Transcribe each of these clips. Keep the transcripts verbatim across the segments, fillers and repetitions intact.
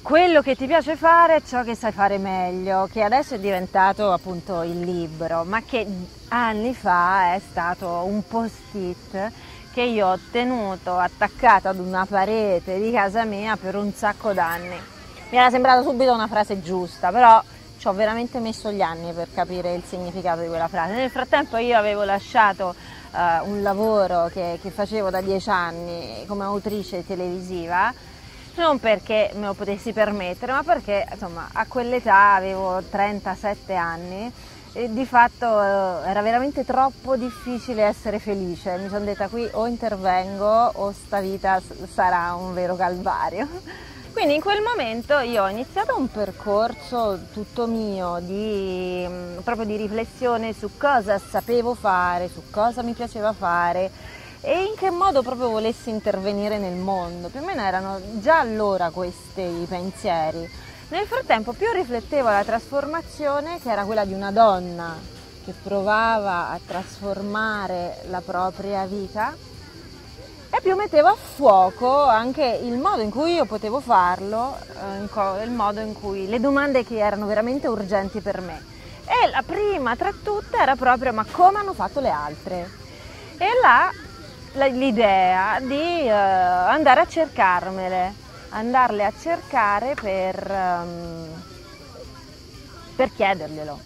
quello che ti piace fare è ciò che sai fare meglio, che adesso è diventato appunto il libro, ma che anni fa è stato un post-it che io ho tenuto attaccato ad una parete di casa mia per un sacco d'anni. Mi era sembrata subito una frase giusta, però ci ho veramente messo gli anni per capire il significato di quella frase. Nel frattempo io avevo lasciato uh, un lavoro che, che facevo da dieci anni come autrice televisiva, non perché me lo potessi permettere, ma perché insomma a quell'età avevo trentasette anni e di fatto eh, era veramente troppo difficile essere felice. Mi sono detta: qui o intervengo o sta vita sarà un vero calvario. Quindi in quel momento io ho iniziato un percorso tutto mio di, proprio di riflessione su cosa sapevo fare, su cosa mi piaceva fare e in che modo proprio volessi intervenire nel mondo. Più o meno erano già allora questi i pensieri. Nel frattempo più riflettevo alla trasformazione, che era quella di una donna che provava a trasformare la propria vita, e più mettevo a fuoco anche il modo in cui io potevo farlo, eh, il modo in cui le domande che erano veramente urgenti per me. E la prima tra tutte era proprio: ma come hanno fatto le altre? E là l'idea di uh, andare a cercarmele, andarle a cercare per, um, per chiederglielo.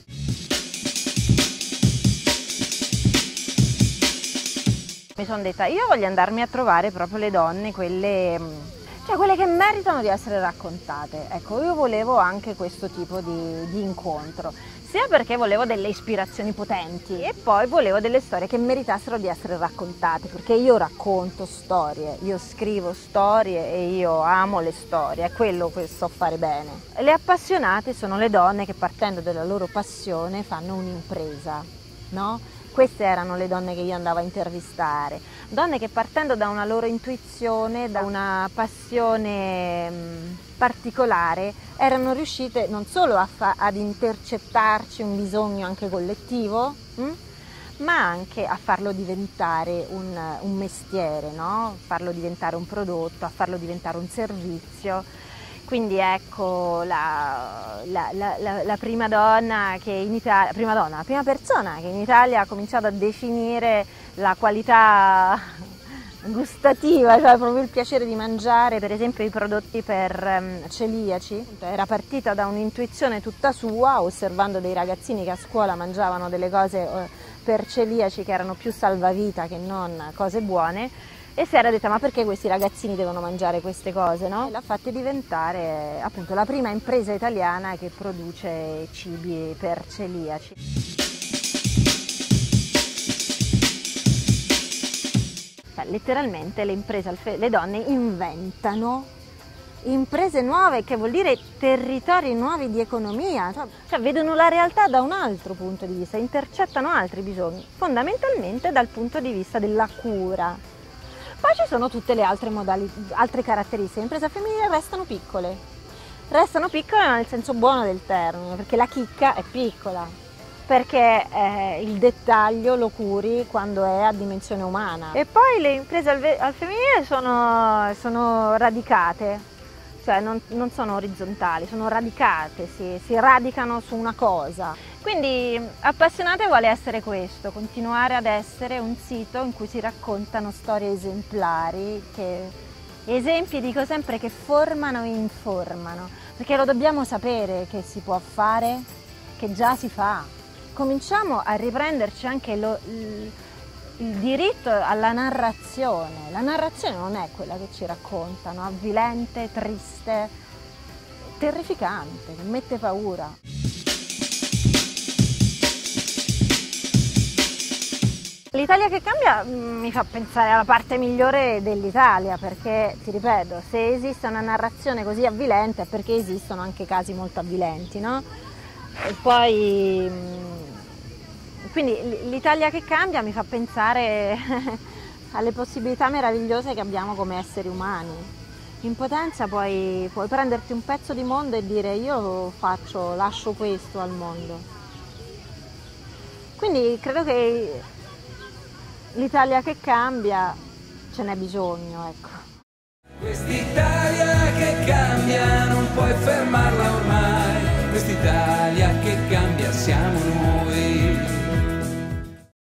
Mi sono detta: io voglio andarmi a trovare proprio le donne, quelle, cioè quelle che meritano di essere raccontate. Ecco, io volevo anche questo tipo di, di incontro, sia perché volevo delle ispirazioni potenti e poi volevo delle storie che meritassero di essere raccontate, perché io racconto storie, io scrivo storie e io amo le storie, è quello che so fare bene. Le appassionate sono le donne che, partendo dalla loro passione, fanno un'impresa, no? Queste erano le donne che io andavo a intervistare, donne che, partendo da una loro intuizione, da una passione mh, particolare, erano riuscite non solo a fa- ad intercettarci un bisogno anche collettivo, mh, ma anche a farlo diventare un, un mestiere, no? Farlo diventare un prodotto, a farlo diventare un servizio. Quindi ecco la, la, la, la prima donna che in Italia, prima donna, la prima persona che in Italia ha cominciato a definire la qualità gustativa, cioè proprio il piacere di mangiare, per esempio i prodotti per um, celiaci. Era partita da un'intuizione tutta sua, osservando dei ragazzini che a scuola mangiavano delle cose uh, per celiaci che erano più salvavita che non cose buone. E si era detta: ma perché questi ragazzini devono mangiare queste cose, no? E l'ha fatta diventare appunto la prima impresa italiana che produce cibi per celiaci. Cioè, letteralmente le imprese, le donne inventano imprese nuove, che vuol dire territori nuovi di economia, cioè, cioè vedono la realtà da un altro punto di vista, intercettano altri bisogni, fondamentalmente dal punto di vista della cura. Poi ci sono tutte le altre modalità, altre caratteristiche. Le imprese femminili restano piccole, restano piccole nel senso buono del termine, perché la chicca è piccola, perché eh, il dettaglio lo curi quando è a dimensione umana. E poi le imprese al, al femminile sono, sono radicate, cioè non, non sono orizzontali, sono radicate, si, si radicano su una cosa. Quindi Appassionate vuole essere questo, continuare ad essere un sito in cui si raccontano storie esemplari, che, esempi, dico sempre, che formano e informano, perché lo dobbiamo sapere che si può fare, che già si fa. Cominciamo a riprenderci anche lo, il, il diritto alla narrazione. La narrazione non è quella che ci raccontano, avvilente, triste, terrificante, che mette paura. L'Italia che cambia mi fa pensare alla parte migliore dell'Italia, perché, ti ripeto, se esiste una narrazione così avvilente è perché esistono anche casi molto avvilenti, no? E poi, quindi l'Italia che cambia mi fa pensare alle possibilità meravigliose che abbiamo come esseri umani. In potenza puoi, puoi prenderti un pezzo di mondo e dire: io faccio, lascio questo al mondo. Quindi credo che l'Italia che cambia ce n'è bisogno, ecco. Quest'Italia che cambia non puoi fermarla ormai, quest'Italia che cambia siamo noi.